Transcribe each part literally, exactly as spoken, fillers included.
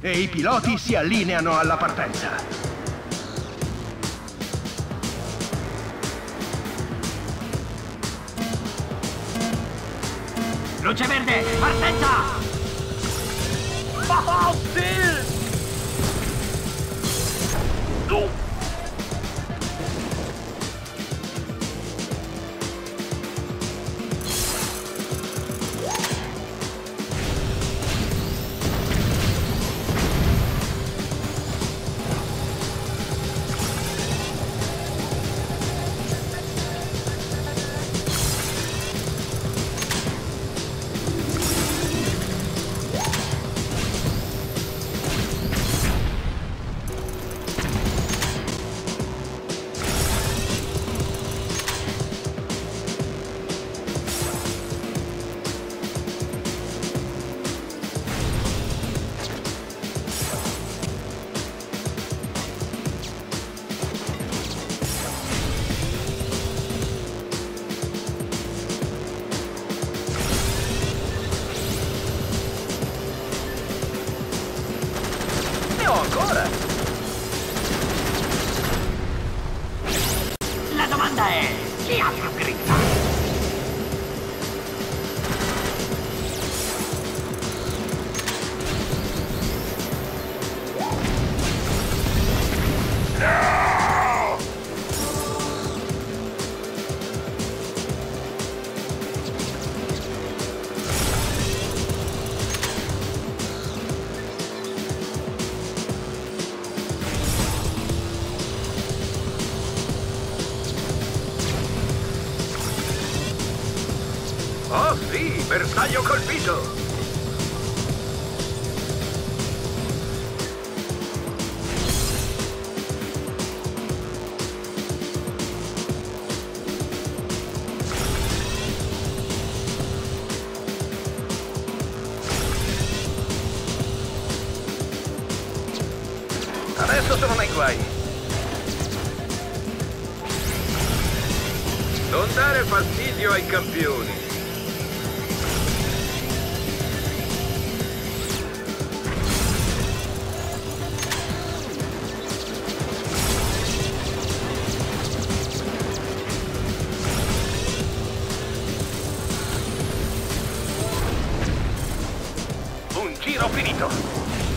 e i piloti si allineano alla partenza. Luce verde, partenza! Oh, sì! Uh. Ancora? La domanda è: chi ha più grinta? Oh sì, bersaglio colpito! Adesso sono nei guai. Non dare fastidio ai campioni. Un giro finito.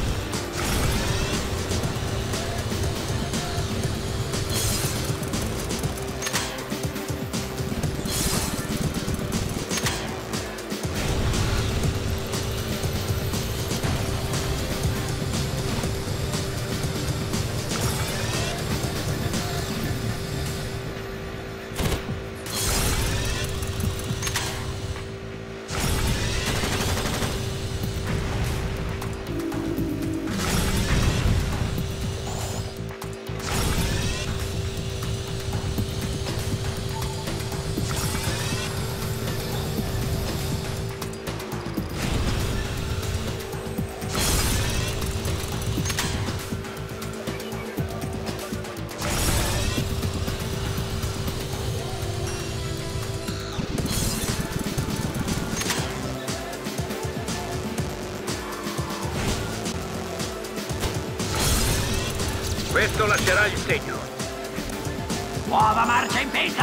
Questo lascerà il segno. Nuova marcia in pista!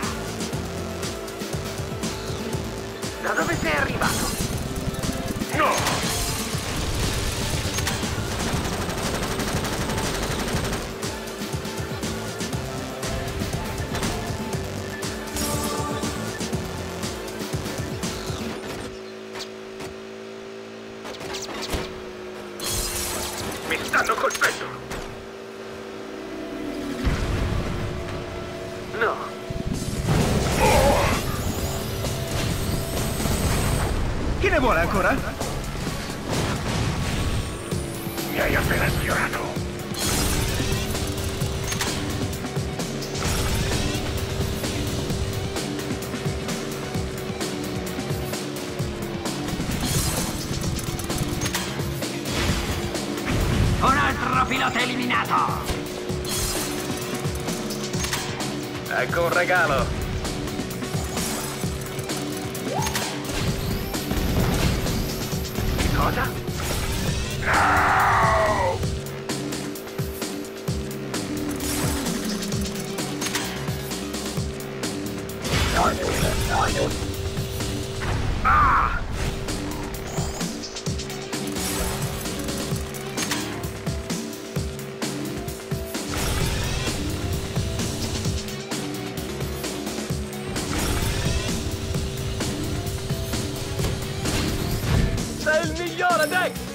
Da dove sei arrivato? No! Mi stanno colpendo! No. Oh. Chi ne vuole ancora? Mi hai appena sfiorato. Un altro pilota eliminato! Ecco un regalo. Cosa? No! Ah! Sei il migliore, Dex!